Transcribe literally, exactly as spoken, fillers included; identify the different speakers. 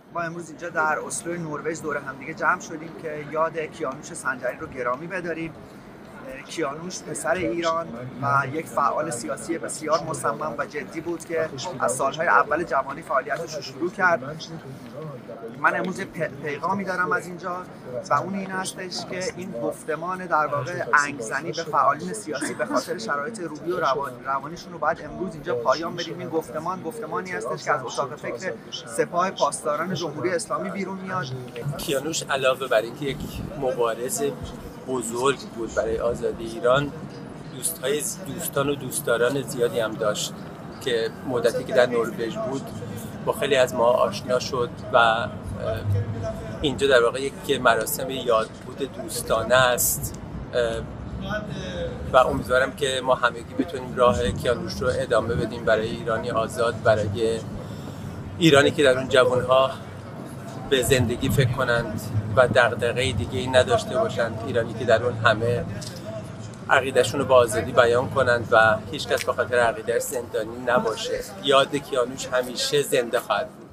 Speaker 1: ما امروز اینجا در اسلو نروژ دور هم دیگه جمع شدیم که یاد کیانوش سنجری رو گرامی بداریم. کیانوش پسر ایران و یک فعال سیاسی بسیار مصمم و جدی بود که از سالهای اول جوانی فعالیتش رو شروع کرد. من امروز پیغامی دارم از اینجا و اون این هستش که این گفتمان در واقع انگزنی به فعالین سیاسی به خاطر شرایط روحی و روان روانیشون رو باید امروز اینجا پایان بدیم. این گفتمان گفتمانی هستش که از اتاق فکر سپاه پاسداران جمهوری اسلامی بیرون میاد.
Speaker 2: کیانوش علاوه بر اینکه یک مبارز بزرگ بود برای آزادی ایران، دوستای دوستان و دوستداران زیادی هم داشت که مدتی که در نروژ بود با خیلی از ما آشنا شد و اینجا در واقع یک مراسم یادبود دوستانه است و امیدوارم که ما همگی بتونیم راه کیانوش رو ادامه بدیم برای ایرانی آزاد، برای ایرانی که در اون جوانها به زندگی فکر کنند و دغدغه دیگه‌ای نداشته باشند، ایرانی که در اون همه عقیده‌شون رو با آزادی بیان کنند و هیچ کس به خاطر عقیده‌اش زندانی نباشه. یاد کیانوش همیشه زنده خواهد بود.